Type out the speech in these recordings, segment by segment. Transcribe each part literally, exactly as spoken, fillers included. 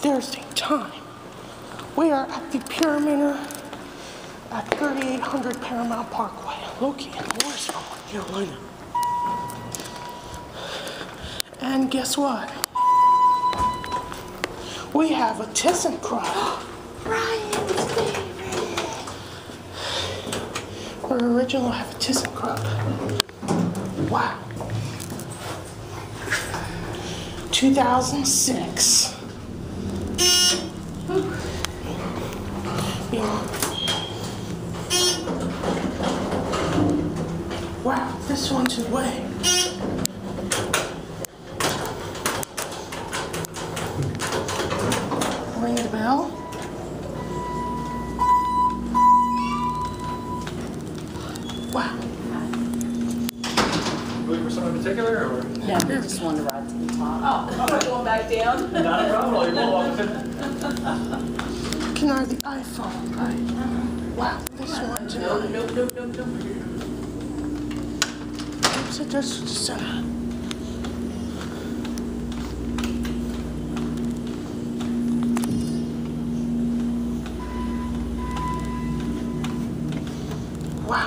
Thursday time. We are at the Pyramid at thirty-eight hundred Paramount Parkway, located in Morrisville, North Carolina. And guess what? We have a ThyssenKrupp. Ryan's favorite. Our original have a ThyssenKrupp. Wow. two thousand six. Yeah. Wow, this one's away. Ring the bell. Wow. Looking for someone in particular, or? No, we just wanted to ride to the top. Oh, am I going back down? Not a problem, you're welcome. Can I have the iPhone, right? Wow, this one too. No, no, no, no, no. So this is the center. Wow.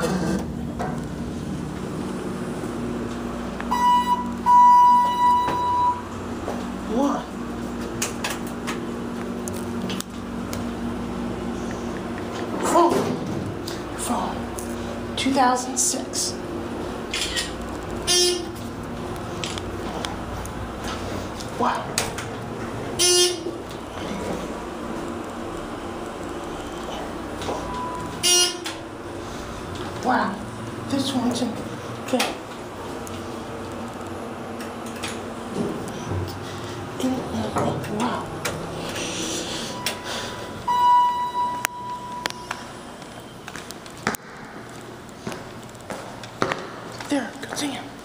One. Phone. Phone. two thousand six. Wow. Wow. This one's in okay. In, wow. There, go see him.